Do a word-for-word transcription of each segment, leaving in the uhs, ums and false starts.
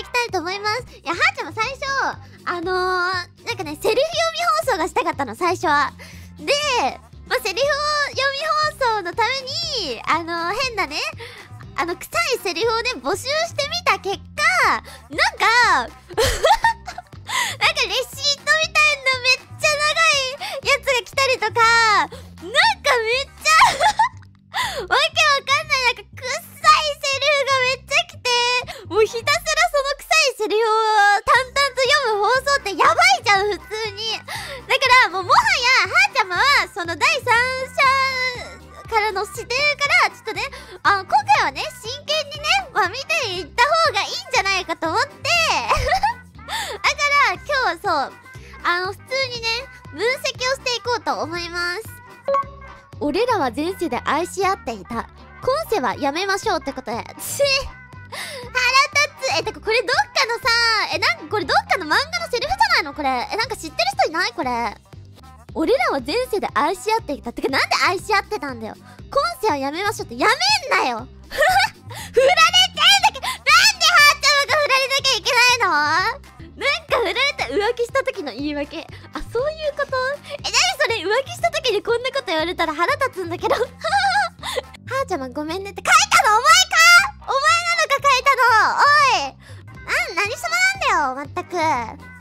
いきたいと思います。いや、はーちゃんも最初、あのー、なんかね、セリフ読み放送がしたかったの、最初は。で、まあ、セリフ読み放送のために、あのー、変なね、あの、臭いセリフをね、募集してみた結果、なんか、なんかレシートみたいなめっちゃ長いやつが来たりとか、なんかめっちゃ、わけわかんない、なんか臭いセリフがめっちゃ来て、もうひたすらその臭いセリフを淡々と読む放送ってやばいじゃん、普通に。だからもうもはや、はーちゃまは、その第三者からの視点から、ちょっとね、あの、今回はね、真剣にね、まあ見ていった方がいいんじゃないかと思って、だから今日はそう、あの、普通にね、分析をしていこうと思います。俺らは前世で愛し合っていた。今世はやめましょうってことで。ち腹立つ。え、てかこれどっかのさ、え、なんかこれどっかの漫画のセリフじゃないのこれ。え、なんか知ってる人いないこれ。俺らは前世で愛し合っていた。てかなんで愛し合ってたんだよ。今世はやめましょうってやめんなよ。振られてんだけど、なんではーちゃまが振られなきゃいけないの？なんか振られた浮気した時の言い訳。あ、そういうこと？え、なにそれ浮気した時にこんなこと言われたら腹立つんだけど。はーちゃまごめんねって書いたのお前か？お前なのか書いたの。おい。な、何様なんだよ、まったく。なんで振られてんだよ。なんで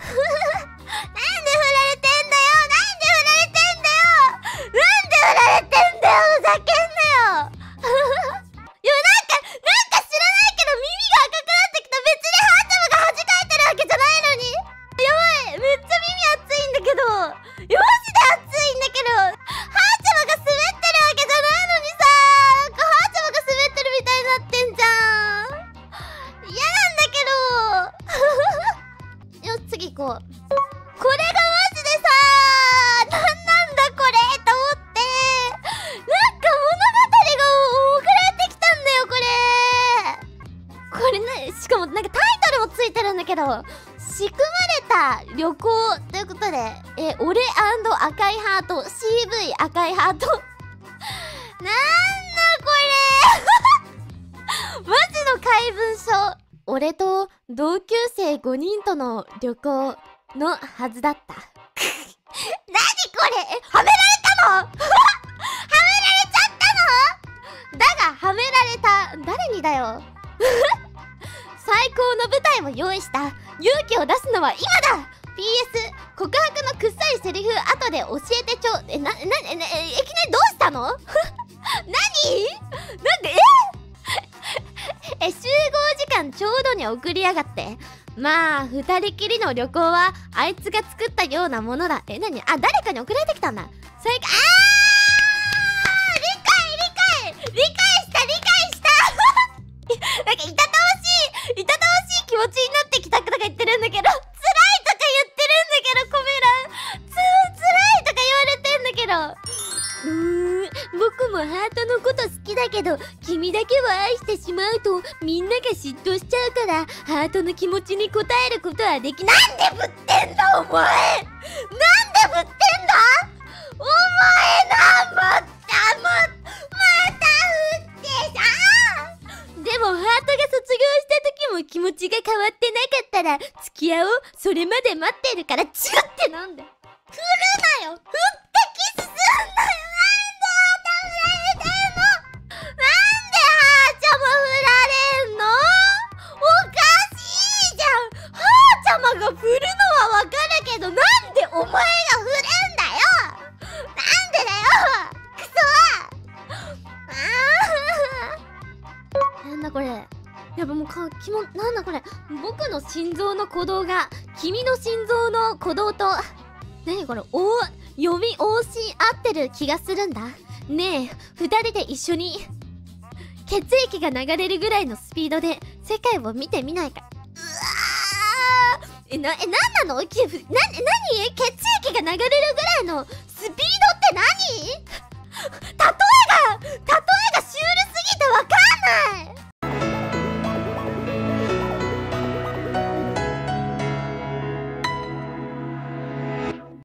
振られてんだよ。なんで振られてんだよ。ふざけんなよ。いや、なんか、なんか知らないけど耳が赤くなってきた。別にハーチャマが恥かいてるわけじゃないのに。やばい、めっちゃ耳熱いんだけど。いや、マジで熱いんだけど。ハーチャマが滑ってるわけじゃないのにさ。なんかハーチャマが滑ってるみたいになってんじゃん。嫌なんだけど。よし、次行こう。これがマジでさ、なんなんだこれと思って。なんか物語が送られてきたんだよ、これ。これね、しかもなんかタイトルもついてるんだけど、仕組まれた旅行ということで、え、俺赤いハート、シーブイ 赤いハート。なんだこれマジの怪文書。俺と同級生ごにんとの旅行のはずだった。なにこれ、え、はめられたのはめられちゃったの。だが、はめられた誰にだよ。最高の舞台も用意した。勇気を出すのは今だ。 ピーエス 告白のくっさいセリフ後で教えてちょ。え、な、な、え、な、え、いきなりどうしたの。何なんで、ええ、集合時間ちょうどに送りやがって。まあ、二人きりの旅行はあいつが作ったようなものだ。え、なに、あ、誰かに送られてきたんだ。最高、あー、理解理解理解した理解したなんかいたたましいいたたましい気持ちになってきたとか言ってるんだけど、辛いとか言ってるんだけど、コメ欄つ辛いとか言われてんだけど、うーん、僕もハートのこと好きだけど、君だけを愛してしまうとみんなが嫉妬しちゃうから、ハートの気持ちに応えることはできない。なんで振ってんだお前、なんで振ってんだお前な。またもまた振ってさ。でもハートが卒業した時も気持ちが変わってなかったら付き合おう。それまで待ってるから。チュってなんだよ。振るなよ。振ってキスすんなよ。が振るのはわかるけど、なんでお前が振るんだよ。なんでだよ。くそ。あーなんだこれ。やっぱもうか、きも、なんだこれ。僕の心臓の鼓動が君の心臓の鼓動と、なにこれ、お読み往診合ってる気がするんだ。ねえ、二人で一緒に血液が流れるぐらいのスピードで世界を見てみないか。え、な、え、なんなの？き、な、なに？血液が流れるぐらいのスピードって何？例えが、例えが